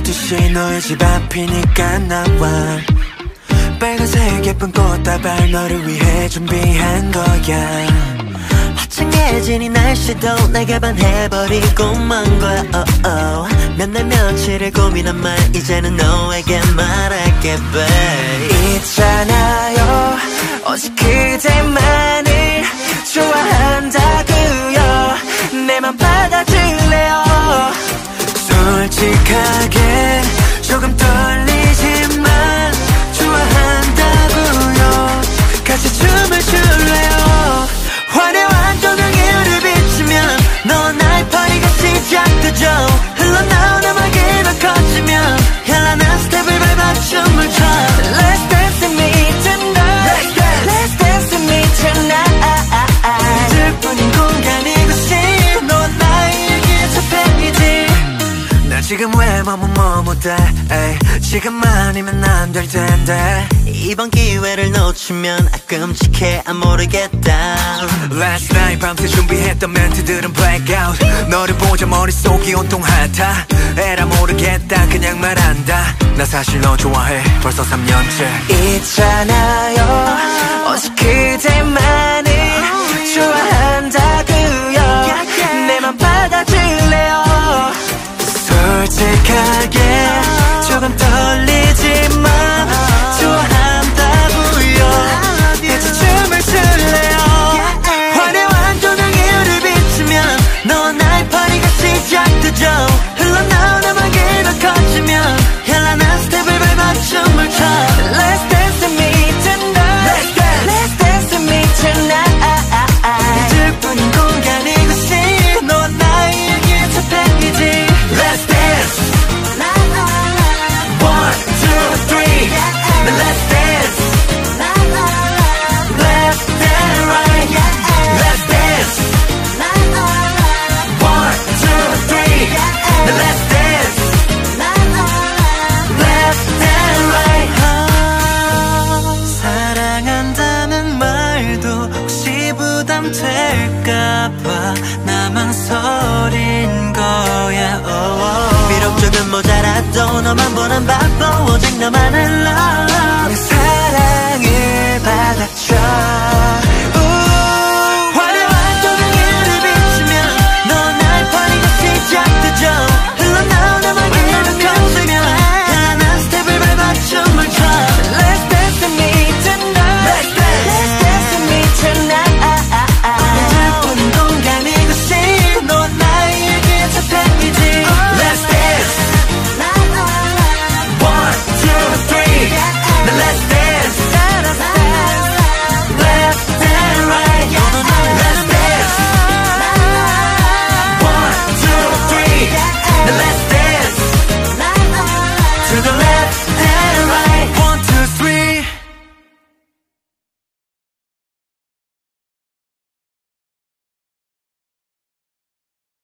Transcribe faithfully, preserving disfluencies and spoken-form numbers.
열두 시 너의 집 앞이니까 나와 빨간색 예쁜 꽃다발 너를 위해 준비한 거야. 화창해진 이 날씨도 내가 반해버리고 만 거야. oh, oh. 몇 날 며칠을 고민한 말 이제는 너에게 말할게 babe. 있잖아요 오직 그대만을 좋아한다고요. 내 맘 받아줄래요. 솔직하게 조금 떨리지만 좋아한다고요. 같이 춤을 출래요. 화려한 조명을 비추면 너와 나의 파리가 시작되죠. 흘러나온 음악이 더 커지면 현란한 스텝을 밟아 춤을 춰. Let's dance with me tonight. Let's dance with me tonight. 둘뿐인 공간 이곳이 너와 나의 얘기의 첫 페이지. 나 지금 왜 머뭇 머뭇해. 지금만이면 안 될 텐데 이번 기회를 놓치면 아 끔찍해 아 모르겠다. Last night 밤새 준비했던 멘트들은 blackout. 너를 보자 머릿속이 온통 핫하. 에라 모르겠다 그냥 말한다. 나 사실 너 좋아해 벌써 삼 년째. 있잖아요 오직 그대만